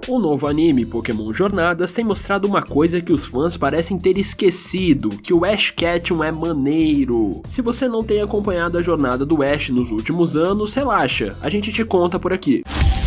O novo anime Pokémon Jornadas tem mostrado uma coisa que os fãs parecem ter esquecido, que o Ash Ketchum é maneiro. Se você não tem acompanhado a jornada do Ash nos últimos anos, relaxa, a gente te conta por aqui.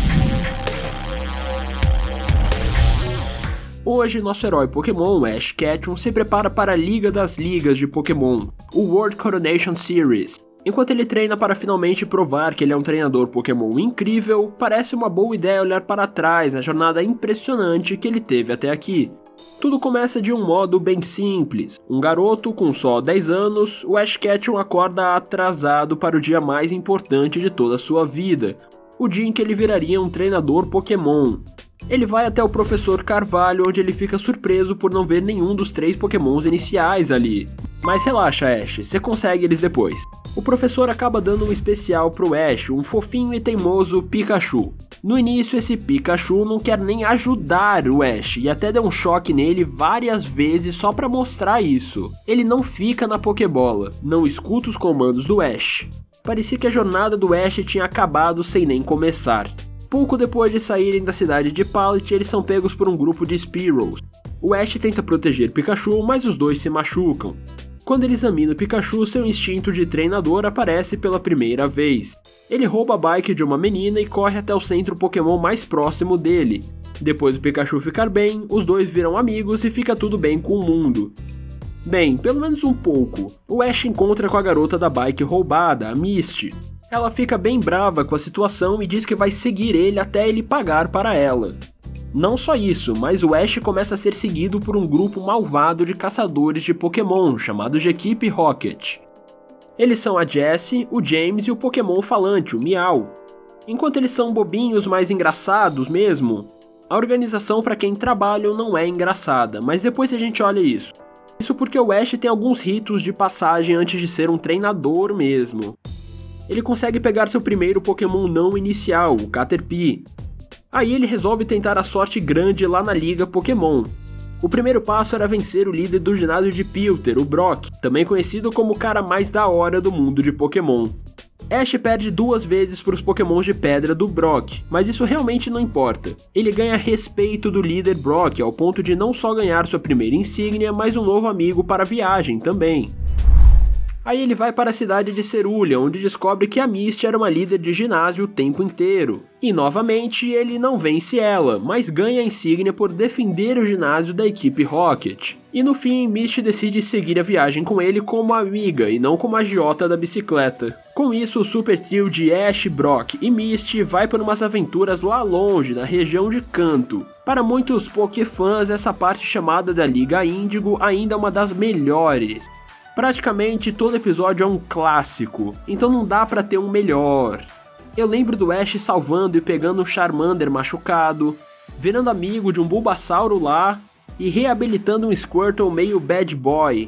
Hoje, nosso herói Pokémon, Ash Ketchum, se prepara para a Liga das Ligas de Pokémon, o World Coronation Series. Enquanto ele treina para finalmente provar que ele é um treinador Pokémon incrível, parece uma boa ideia olhar para trás na jornada impressionante que ele teve até aqui. Tudo começa de um modo bem simples. Um garoto com só 10 anos, o Ash Ketchum acorda atrasado para o dia mais importante de toda a sua vida, o dia em que ele viraria um treinador Pokémon. Ele vai até o Professor Carvalho, onde ele fica surpreso por não ver nenhum dos 3 Pokémons iniciais ali. Mas relaxa, Ash, você consegue eles depois. O professor acaba dando um especial pro Ash, um fofinho e teimoso Pikachu. No início, esse Pikachu não quer nem ajudar o Ash e até dá um choque nele várias vezes só pra mostrar isso. Ele não fica na Pokébola, não escuta os comandos do Ash. Parecia que a jornada do Ash tinha acabado sem nem começar. Pouco depois de saírem da cidade de Pallet, eles são pegos por um grupo de Spearows. O Ash tenta proteger Pikachu, mas os dois se machucam. Quando ele examina o Pikachu, seu instinto de treinador aparece pela primeira vez. Ele rouba a bike de uma menina e corre até o centro Pokémon mais próximo dele. Depois do Pikachu ficar bem, os dois viram amigos e fica tudo bem com o mundo. Bem, pelo menos um pouco. O Ash encontra com a garota da bike roubada, a Misty. Ela fica bem brava com a situação e diz que vai seguir ele até ele pagar para ela. Não só isso, mas o Ash começa a ser seguido por um grupo malvado de caçadores de Pokémon, chamados de Equipe Rocket. Eles são a Jessie, o James e o Pokémon falante, o Meow. Enquanto eles são bobinhos, mais engraçados mesmo, a organização para quem trabalham não é engraçada, mas depois a gente olha isso. Isso porque o Ash tem alguns ritos de passagem antes de ser um treinador mesmo. Ele consegue pegar seu primeiro Pokémon não inicial, o Caterpie. Aí ele resolve tentar a sorte grande lá na Liga Pokémon. O primeiro passo era vencer o líder do ginásio de Pilter, o Brock, também conhecido como o cara mais da hora do mundo de Pokémon. Ash perde 2 vezes para os Pokémons de pedra do Brock, mas isso realmente não importa. Ele ganha respeito do líder Brock ao ponto de não só ganhar sua primeira insígnia, mas um novo amigo para a viagem também. Aí ele vai para a cidade de Cerulean, onde descobre que a Misty era uma líder de ginásio o tempo inteiro. E novamente ele não vence ela, mas ganha a insígnia por defender o ginásio da equipe Rocket. E no fim, Misty decide seguir a viagem com ele como amiga e não como agiota da bicicleta. Com isso, o super trio de Ash, Brock e Misty vai por umas aventuras lá longe, na região de Kanto. Para muitos Pokéfãs, essa parte chamada da Liga Índigo ainda é uma das melhores. Praticamente todo episódio é um clássico, então não dá pra ter um melhor. Eu lembro do Ash salvando e pegando um Charmander machucado, virando amigo de um Bulbasauro lá e reabilitando um Squirtle meio bad boy.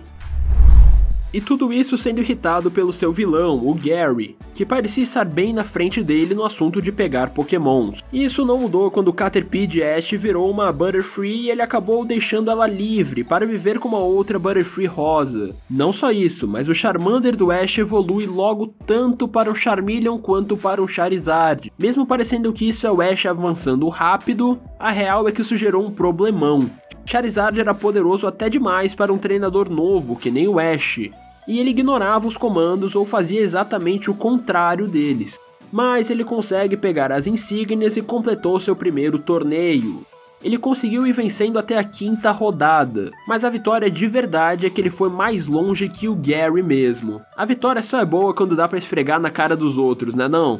E tudo isso sendo irritado pelo seu vilão, o Gary, que parecia estar bem na frente dele no assunto de pegar Pokémons. E isso não mudou quando o Caterpie de Ash virou uma Butterfree e ele acabou deixando ela livre para viver com uma outra Butterfree rosa. Não só isso, mas o Charmander do Ash evolui logo tanto para um Charmeleon quanto para um Charizard. Mesmo parecendo que isso é o Ash avançando rápido, a real é que isso gerou um problemão. Charizard era poderoso até demais para um treinador novo, que nem o Ash, e ele ignorava os comandos ou fazia exatamente o contrário deles. Mas ele consegue pegar as insígnias e completou seu primeiro torneio. Ele conseguiu ir vencendo até a 5ª rodada, mas a vitória de verdade é que ele foi mais longe que o Gary mesmo. A vitória só é boa quando dá pra esfregar na cara dos outros, né não?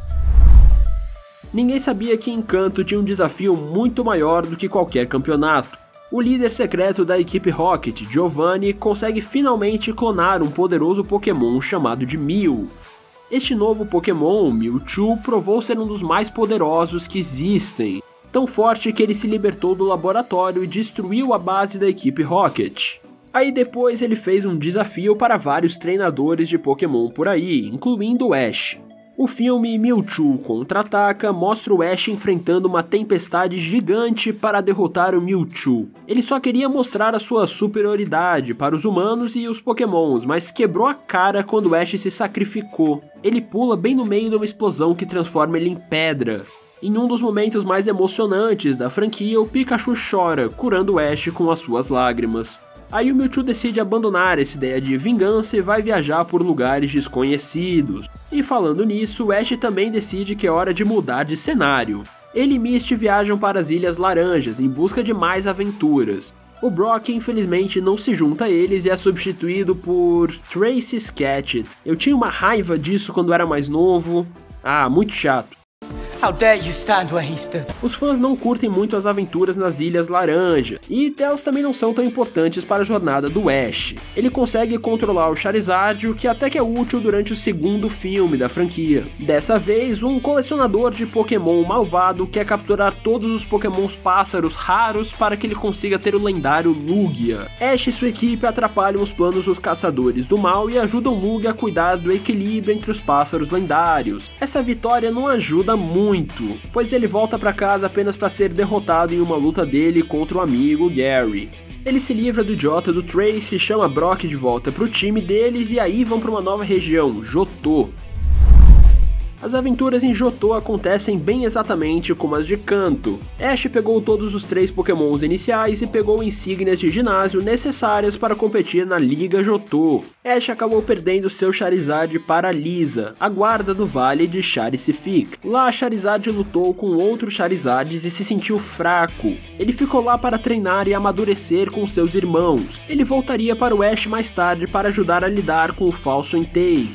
Ninguém sabia que em Kanto tinha um desafio muito maior do que qualquer campeonato. O líder secreto da equipe Rocket, Giovanni, consegue finalmente clonar um poderoso Pokémon chamado de Mew. Este novo Pokémon, Mewtwo, provou ser um dos mais poderosos que existem, tão forte que ele se libertou do laboratório e destruiu a base da equipe Rocket. Aí depois ele fez um desafio para vários treinadores de Pokémon por aí, incluindo o Ash. O filme Mewtwo Contra-Ataca mostra o Ash enfrentando uma tempestade gigante para derrotar o Mewtwo. Ele só queria mostrar a sua superioridade para os humanos e os Pokémons, mas quebrou a cara quando o Ash se sacrificou. Ele pula bem no meio de uma explosão que transforma ele em pedra. Em um dos momentos mais emocionantes da franquia, o Pikachu chora, curando o Ash com as suas lágrimas. Aí o Mewtwo decide abandonar essa ideia de vingança e vai viajar por lugares desconhecidos. E falando nisso, o Ash também decide que é hora de mudar de cenário. Ele e Misty viajam para as Ilhas Laranjas em busca de mais aventuras. O Brock infelizmente não se junta a eles e é substituído por Tracy Sketchit. Eu tinha uma raiva disso quando era mais novo. Muito chato. How dare you stand where he stood? Os fãs não curtem muito as aventuras nas Ilhas Laranja, e elas também não são tão importantes para a jornada do Ash. Ele consegue controlar o Charizard, o que até que é útil durante o segundo filme da franquia. Dessa vez, um colecionador de Pokémon malvado quer capturar todos os Pokémons pássaros raros para que ele consiga ter o lendário Lugia. Ash e sua equipe atrapalham os planos dos caçadores do mal e ajudam Lugia a cuidar do equilíbrio entre os pássaros lendários. Essa vitória não ajuda muito, pois ele volta para casa apenas para ser derrotado em uma luta dele contra o amigo Gary. Ele se livra do idiota do Tracy, chama Brock de volta pro time deles e aí vão para uma nova região, Johto. As aventuras em Johto acontecem bem exatamente como as de Kanto. Ash pegou todos os 3 Pokémons iniciais e pegou insígnias de ginásio necessárias para competir na Liga Johto. Ash acabou perdendo seu Charizard para Lisa, a guarda do Vale de Charisifik. Lá Charizard lutou com outros Charizards e se sentiu fraco. Ele ficou lá para treinar e amadurecer com seus irmãos. Ele voltaria para o Ash mais tarde para ajudar a lidar com o falso Entei.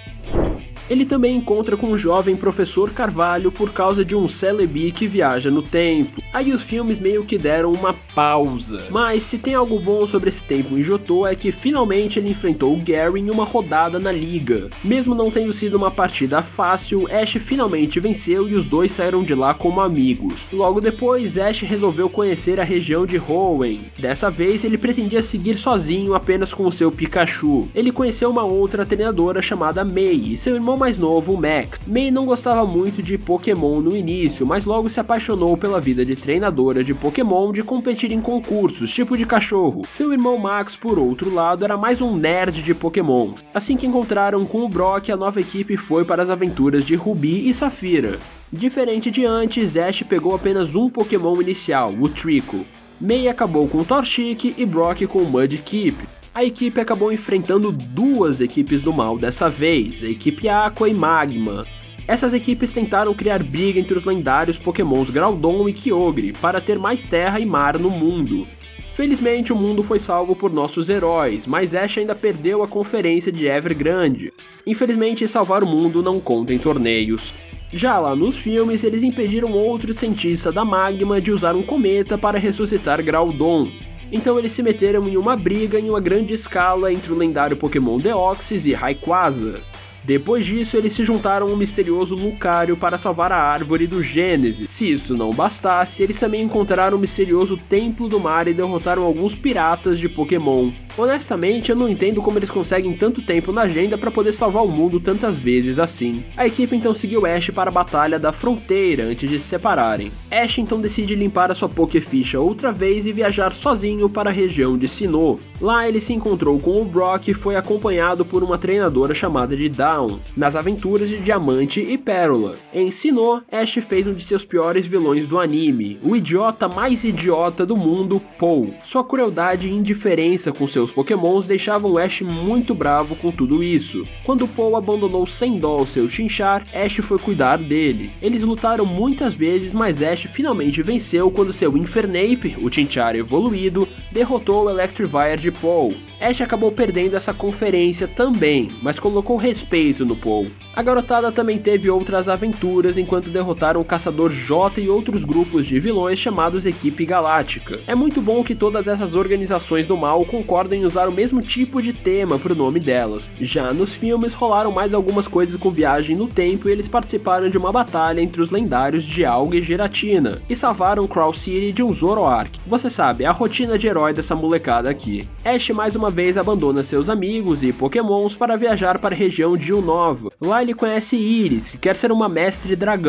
Ele também encontra com o jovem professor Carvalho por causa de um Celebi que viaja no tempo. Aí os filmes meio que deram uma pausa. Mas se tem algo bom sobre esse tempo em Johto é que finalmente ele enfrentou o Gary em uma rodada na liga. Mesmo não tendo sido uma partida fácil, Ash finalmente venceu e os dois saíram de lá como amigos. Logo depois, Ash resolveu conhecer a região de Hoenn. Dessa vez ele pretendia seguir sozinho apenas com o seu Pikachu. Ele conheceu uma outra treinadora chamada Mei e seu irmão mais novo, Max. Mei não gostava muito de Pokémon no início, mas logo se apaixonou pela vida de treinadora de Pokémon de competir em concursos, tipo de cachorro. Seu irmão Max, por outro lado, era mais um nerd de Pokémon. Assim que encontraram com o Brock, a nova equipe foi para as aventuras de Ruby e Safira. Diferente de antes, Ash pegou apenas um Pokémon inicial, o Trico. Mei acabou com o Torchic e Brock com o Mudkip. A equipe acabou enfrentando 2 equipes do mal dessa vez, a equipe Aqua e Magma. Essas equipes tentaram criar briga entre os lendários Pokémons Groudon e Kyogre para ter mais terra e mar no mundo. Felizmente o mundo foi salvo por nossos heróis, mas Ash ainda perdeu a conferência de Evergrande. Infelizmente salvar o mundo não conta em torneios. Já lá nos filmes, eles impediram outro cientista da Magma de usar um cometa para ressuscitar Groudon. Então eles se meteram em uma briga em uma grande escala entre o lendário Pokémon Deoxys e Rayquaza. Depois disso, eles se juntaram ao misterioso Lucario para salvar a árvore do Gênesis. Se isso não bastasse, eles também encontraram o misterioso Templo do Mar e derrotaram alguns piratas de Pokémon. Honestamente, eu não entendo como eles conseguem tanto tempo na agenda para poder salvar o mundo tantas vezes assim. A equipe então seguiu Ash para a Batalha da Fronteira antes de se separarem. Ash então decide limpar a sua Pokéficha outra vez e viajar sozinho para a região de Sinnoh. Lá ele se encontrou com o Brock e foi acompanhado por uma treinadora chamada de Dawn, nas aventuras de Diamante e Pérola. Em Sinnoh, Ash fez um de seus piores vilões do anime, o idiota mais idiota do mundo, Paul. Sua crueldade e indiferença com seus Pokémons deixavam Ash muito bravo com tudo isso. Quando Paul abandonou sem dó o seu Chinchar, Ash foi cuidar dele. Eles lutaram muitas vezes, mas Ash finalmente venceu quando seu Infernape, o Chinchar evoluído, derrotou o Electivire de Paul. Ash acabou perdendo essa conferência também, mas colocou respeito no Paul. A garotada também teve outras aventuras enquanto derrotaram o Caçador J e outros grupos de vilões chamados Equipe Galáctica. É muito bom que todas essas organizações do mal concordem em usar o mesmo tipo de tema para o nome delas. Já nos filmes rolaram mais algumas coisas com viagem no tempo e eles participaram de uma batalha entre os lendários de Alga e Giratina, e salvaram Crow City de um Zoroark. Você sabe, a rotina de herói dessa molecada aqui. Ash mais uma vez abandona seus amigos e Pokémons para viajar para a região de Unova. Lá ele conhece Iris, que quer ser uma mestre dragão.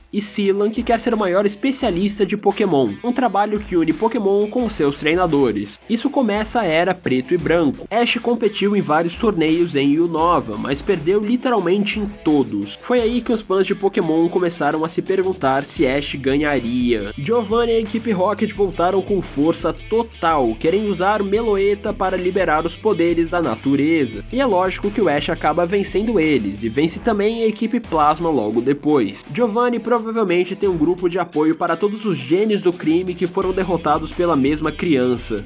e Silan, que quer ser o maior especialista de Pokémon, um trabalho que une Pokémon com seus treinadores. Isso começa a era preto e branco. Ash competiu em vários torneios em Unova, mas perdeu literalmente em todos. Foi aí que os fãs de Pokémon começaram a se perguntar se Ash ganharia. Giovanni e a equipe Rocket voltaram com força total, querem usar Meloetta para liberar os poderes da natureza. E é lógico que o Ash acaba vencendo eles, e vence também a equipe Plasma logo depois. Giovanni provavelmente tem um grupo de apoio para todos os gênios do crime que foram derrotados pela mesma criança.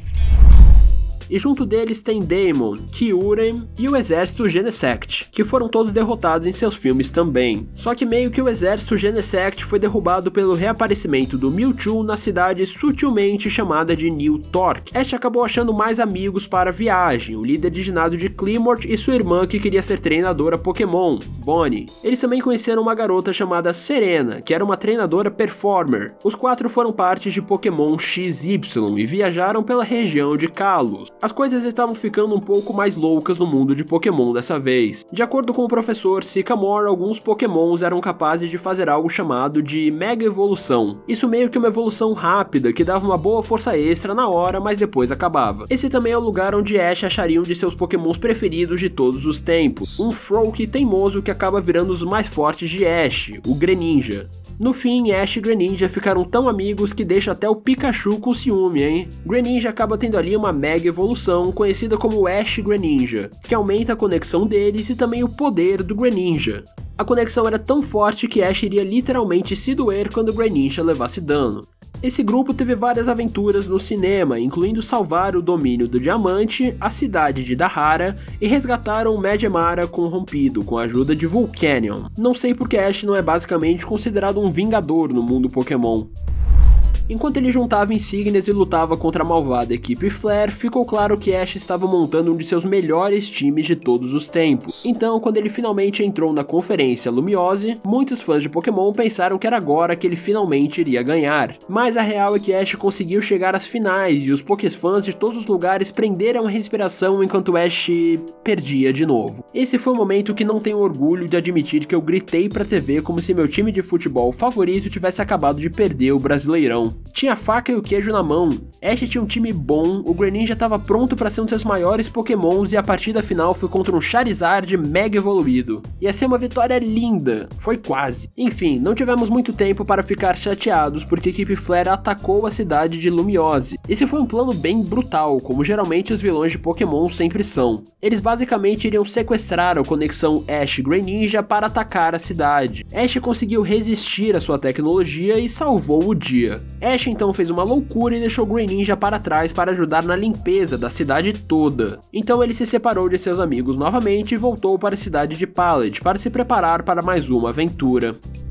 E junto deles tem Damon, Kyurem e o exército Genesect, que foram todos derrotados em seus filmes também. Só que meio que o exército Genesect foi derrubado pelo reaparecimento do Mewtwo na cidade sutilmente chamada de New Torque. Ash acabou achando mais amigos para a viagem, o líder de ginásio de Climort e sua irmã que queria ser treinadora Pokémon, Bonnie. Eles também conheceram uma garota chamada Serena, que era uma treinadora performer. Os quatro foram parte de Pokémon XY e viajaram pela região de Kalos. As coisas estavam ficando um pouco mais loucas no mundo de Pokémon dessa vez. De acordo com o professor Sycamore, alguns Pokémons eram capazes de fazer algo chamado de Mega Evolução. Isso meio que uma evolução rápida, que dava uma boa força extra na hora, mas depois acabava. Esse também é o lugar onde Ash acharia um de seus Pokémons preferidos de todos os tempos, um Froakie teimoso que acaba virando os mais fortes de Ash, o Greninja. No fim, Ash e Greninja ficaram tão amigos que deixa até o Pikachu com ciúme, hein? Greninja acaba tendo ali uma Mega Evolução, conhecida como Ash Greninja, que aumenta a conexão deles e também o poder do Greninja. A conexão era tão forte que Ash iria literalmente se doer quando Greninja levasse dano. Esse grupo teve várias aventuras no cinema, incluindo salvar o domínio do Diamante, a cidade de Dahara e resgataram o Magmar corrompido com a ajuda de Volcanion. Não sei porque Ash não é basicamente considerado um vingador no mundo Pokémon. Enquanto ele juntava insígnias e lutava contra a malvada equipe Flare, ficou claro que Ash estava montando um de seus melhores times de todos os tempos. Então, quando ele finalmente entrou na conferência Lumiose, muitos fãs de Pokémon pensaram que era agora que ele finalmente iria ganhar. Mas a real é que Ash conseguiu chegar às finais e os Pokéfãs de todos os lugares prenderam a respiração enquanto Ash perdia de novo. Esse foi o momento que não tenho orgulho de admitir que eu gritei pra TV como se meu time de futebol favorito tivesse acabado de perder o Brasileirão. Tinha a faca e o queijo na mão. Ash tinha um time bom, o Greninja estava pronto para ser um dos seus maiores Pokémons e a partida final foi contra um Charizard mega evoluído. Ia ser uma vitória linda, foi quase. Enfim, não tivemos muito tempo para ficar chateados porque a equipe Flare atacou a cidade de Lumiose. Esse foi um plano bem brutal, como geralmente os vilões de Pokémon sempre são. Eles basicamente iriam sequestrar a conexão Ash-Greninja para atacar a cidade. Ash conseguiu resistir à sua tecnologia e salvou o dia. Ash então fez uma loucura e deixou Greninja para trás para ajudar na limpeza da cidade toda. Então ele se separou de seus amigos novamente e voltou para a cidade de Pallet para se preparar para mais uma aventura.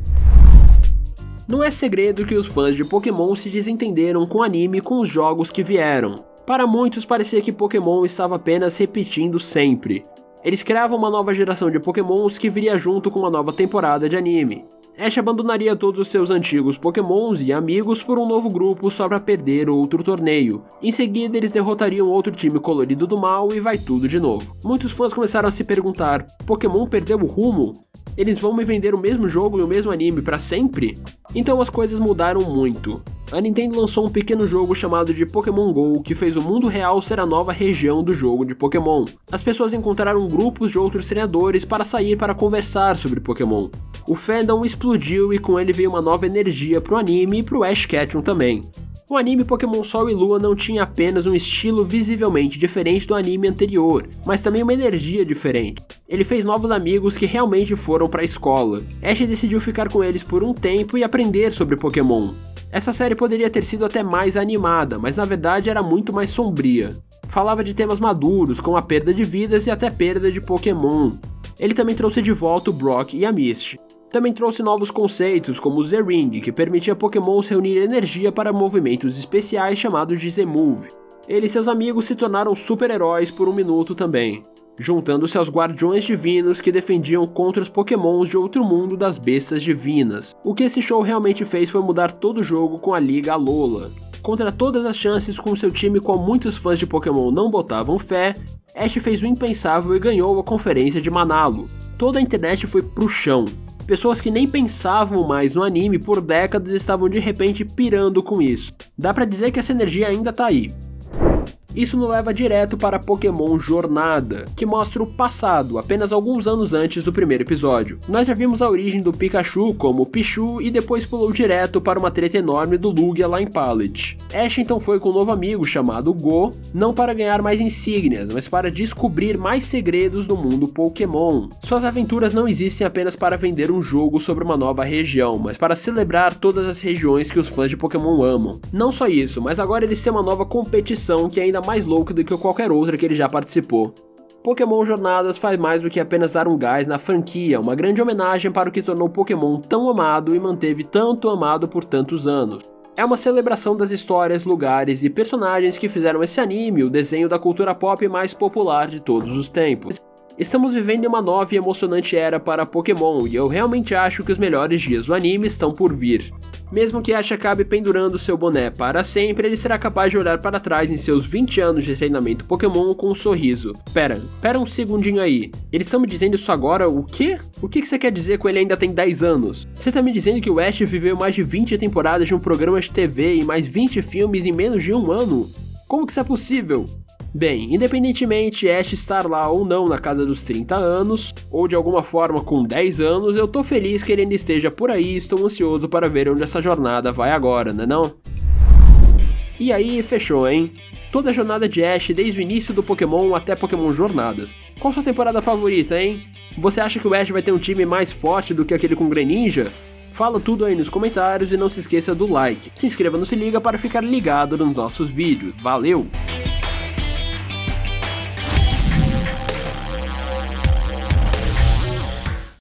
Não é segredo que os fãs de Pokémon se desentenderam com o anime e com os jogos que vieram. Para muitos parecia que Pokémon estava apenas repetindo sempre. Eles criavam uma nova geração de Pokémons que viria junto com uma nova temporada de anime. Ash abandonaria todos os seus antigos Pokémons e amigos por um novo grupo só para perder outro torneio. Em seguida eles derrotariam outro time colorido do mal e vai tudo de novo. Muitos fãs começaram a se perguntar, Pokémon perdeu o rumo? Eles vão me vender o mesmo jogo e o mesmo anime para sempre? Então as coisas mudaram muito. A Nintendo lançou um pequeno jogo chamado de Pokémon GO, que fez o mundo real ser a nova região do jogo de Pokémon. As pessoas encontraram grupos de outros treinadores para sair para conversar sobre Pokémon. O fandom explodiu e com ele veio uma nova energia pro anime e pro Ash Ketchum também. O anime Pokémon Sol e Lua não tinha apenas um estilo visivelmente diferente do anime anterior, mas também uma energia diferente. Ele fez novos amigos que realmente foram para a escola. Ash decidiu ficar com eles por um tempo e aprender sobre Pokémon. Essa série poderia ter sido até mais animada, mas na verdade era muito mais sombria. Falava de temas maduros, como a perda de vidas e até perda de Pokémon. Ele também trouxe de volta o Brock e a Misty. Também trouxe novos conceitos, como o Z-Ring, que permitia Pokémons reunir energia para movimentos especiais chamados de Z-Move. Ele e seus amigos se tornaram super-heróis por um minuto também, juntando-se aos Guardiões Divinos que defendiam contra os Pokémons de outro mundo das bestas divinas. O que esse show realmente fez foi mudar todo o jogo com a Liga Alola. Contra todas as chances, com seu time qual muitos fãs de Pokémon não botavam fé, Ash fez o impensável e ganhou a conferência de Manalo. Toda a internet foi pro chão. Pessoas que nem pensavam mais no anime por décadas estavam de repente pirando com isso. Dá pra dizer que essa energia ainda tá aí. Isso nos leva direto para Pokémon Jornada, que mostra o passado, apenas alguns anos antes do primeiro episódio. Nós já vimos a origem do Pikachu como Pichu e depois pulou direto para uma treta enorme do Lugia lá em Pallet. Ash então foi com um novo amigo chamado Go, não para ganhar mais insígnias, mas para descobrir mais segredos do mundo Pokémon. Suas aventuras não existem apenas para vender um jogo sobre uma nova região, mas para celebrar todas as regiões que os fãs de Pokémon amam. Não só isso, mas agora eles têm uma nova competição que é ainda mais louca do que qualquer outra que ele já participou. Pokémon Jornadas faz mais do que apenas dar um gás na franquia, uma grande homenagem para o que tornou Pokémon tão amado e manteve tanto amado por tantos anos. É uma celebração das histórias, lugares e personagens que fizeram esse anime o desenho da cultura pop mais popular de todos os tempos. Estamos vivendo em uma nova e emocionante era para Pokémon, e eu realmente acho que os melhores dias do anime estão por vir. Mesmo que Ash acabe pendurando seu boné para sempre, ele será capaz de olhar para trás em seus 20 anos de treinamento Pokémon com um sorriso. Pera um segundinho aí, eles estão me dizendo isso agora, o quê? O que você quer dizer com ele ainda tem 10 anos? Você tá me dizendo que o Ash viveu mais de 20 temporadas de um programa de TV e mais 20 filmes em menos de um ano? Como que isso é possível? Bem, independentemente Ash estar lá ou não na casa dos 30 anos, ou de alguma forma com 10 anos, eu tô feliz que ele ainda esteja por aí e estou ansioso para ver onde essa jornada vai agora, né não? E aí, fechou, hein? Toda a jornada de Ash desde o início do Pokémon até Pokémon Jornadas. Qual sua temporada favorita, hein? Você acha que o Ash vai ter um time mais forte do que aquele com Greninja? Fala tudo aí nos comentários e não se esqueça do like. Se inscreva no Se Liga para ficar ligado nos nossos vídeos. Valeu!